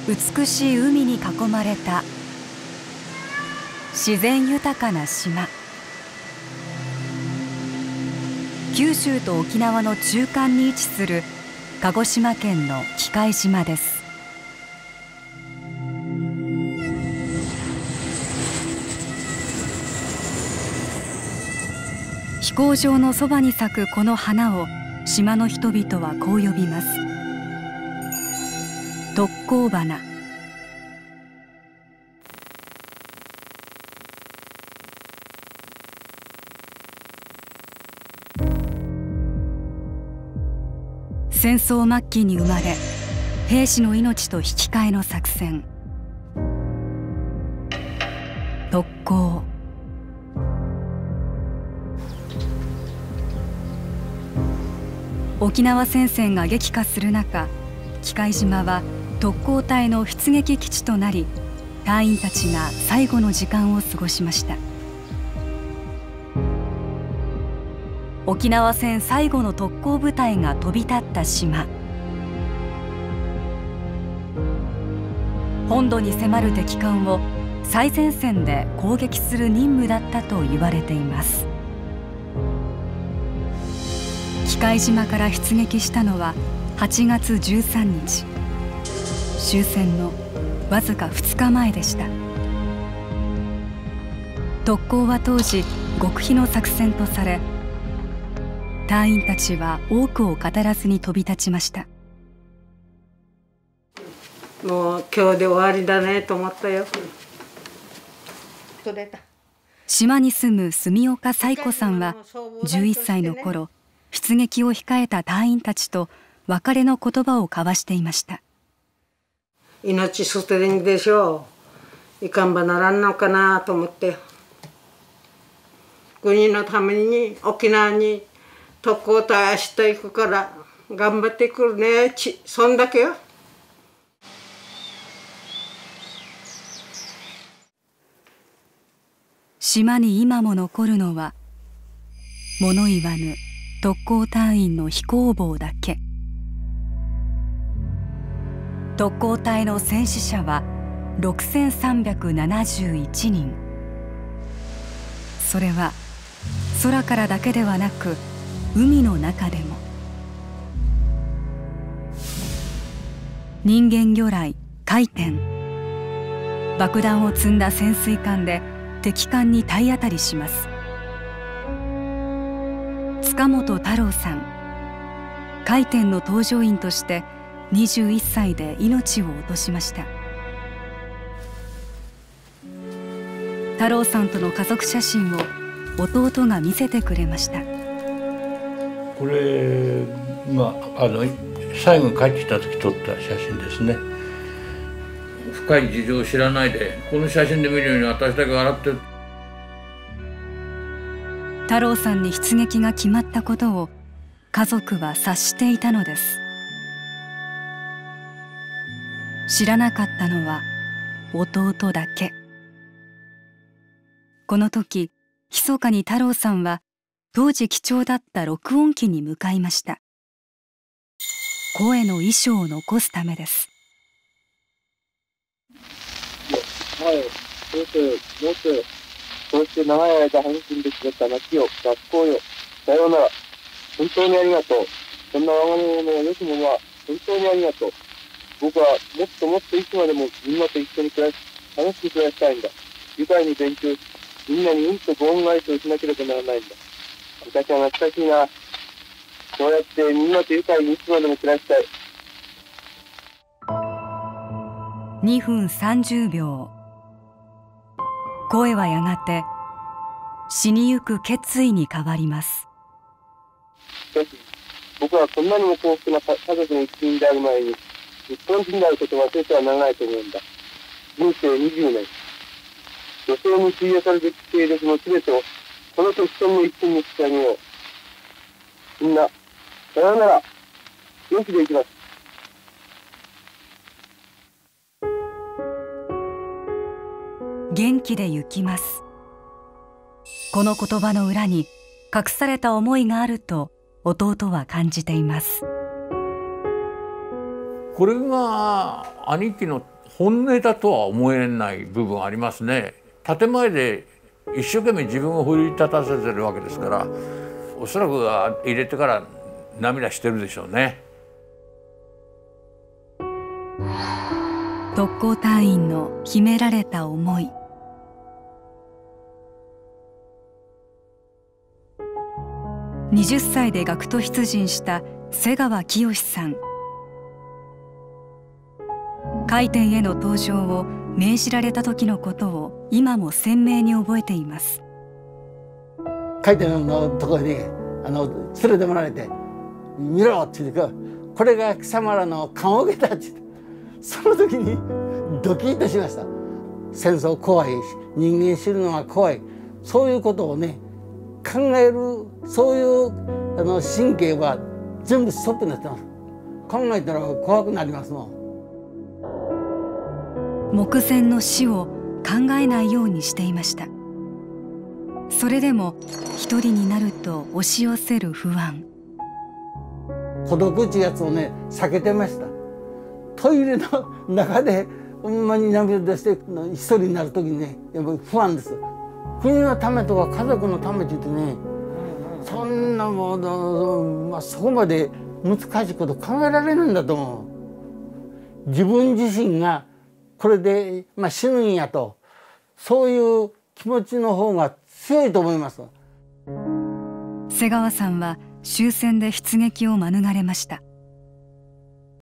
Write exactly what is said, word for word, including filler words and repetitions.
美しい海に囲まれた自然豊かな島。九州と沖縄の中間に位置する鹿児島県の喜界島です。飛行場のそばに咲くこの花を島の人々はこう呼びます。特攻花。戦争末期に生まれ、兵士の命と引き換えの作戦、特攻。沖縄戦線が激化する中、喜界島は特攻隊の出撃基地となり、隊員たちが最後の時間を過ごしました。沖縄戦最後の特攻部隊が飛び立った島。本土に迫る敵艦を最前線で攻撃する任務だったと言われています。喜界島から出撃したのははちがつじゅうさんにち、終戦のわずかふつかまえでした。特攻は当時極秘の作戦とされ、隊員たちは多くを語らずに飛び立ちました。 もう今日で終わりだねと思ったよ。 島に住む住岡彩子さんはじゅういっさいの頃、出撃を控えた隊員たちと別れの言葉を交わしていました。 命捨てるんでしょう。いかんばならんのかなと思って、国のために沖縄に特攻隊明日行くから頑張ってくるね、ちそんだけよ。 島に今も残るのは物言わぬ特攻隊員の飛行帽だけ。特攻隊の戦死者はろくせんさんびゃくななじゅういちにん。それは空からだけではなく海の中でも。人間魚雷回天、爆弾を積んだ潜水艦で敵艦に体当たりします。塚本太郎さん、回天の搭乗員としてにじゅういっさいで命を落としました。太郎さんとの家族写真を弟が見せてくれました。 これまああの最後に帰ってきた時撮った写真ですね。深い事情を知らないでこの写真で見るように私だけ笑ってる。 太郎さんに出撃が決まったことを家族は察していたのです。知らなかったのは弟だけ。この時密かに太郎さんは当時貴重だった録音機に向かいました。声の遺書を残すためです。 はい、もしもしそうして長い間育んでくれた町よ、学校よ、さようなら。本当にありがとう。そんな我が物のよきものは本当にありがとう。僕はもっともっといつまでもみんなと一緒に暮らし、楽しく暮らしたいんだ。愉快に勉強し、みんなにうんとご恩返しをしなければならないんだ。私は懐かしいな。そうやってみんなと愉快にいつまでも暮らしたい。 にふんさんじゅうびょう。声はやがて死にゆく決意に変わります。 しかし、僕はこんなにも幸福な家族の一員である前に、日本人であることを忘れてはならないと思うんだ。人生にじゅうねん。女性に費やされる経歴の全てを、この決戦の一戦にしてあげよう。みんな、さようなら。元気でいきます。 元気で行きます。この言葉の裏に隠された思いがあると弟は感じています。 これが兄貴の本音だとは思えない部分ありますね。建前で一生懸命自分を奮い立たせてるわけですから、おそらくは入れてから涙してるでしょうね。 特攻隊員の秘められた思い。はたちで学徒出陣した瀬川清さん。回転への登場を命じられた時のことを今も鮮明に覚えています。 回転のところにあの連れてもらえて「見ろ」って言うか「これが貴様らの棺桶だ」って言って、その時にドキッとしました。戦争怖いし、人間死ぬのが怖い、そういうことをね考える、そういうあの神経は全部ストップになってます。考えたら怖くなりますもん。 目前の死を考えないようにしていました。それでも一人になると押し寄せる不安。 孤独っていうやつをね避けてました。トイレの中でほんまに涙出して一人になる時にねやっぱり不安です。国のためとか家族のためって言ってね、そんなもう、まあ、そこまで難しいこと考えられるんだと思う。自分自身がこれで、まあ、死ぬんやと、そういう気持ちの方が強いと思います。 瀬川さんは終戦で出撃を免れました。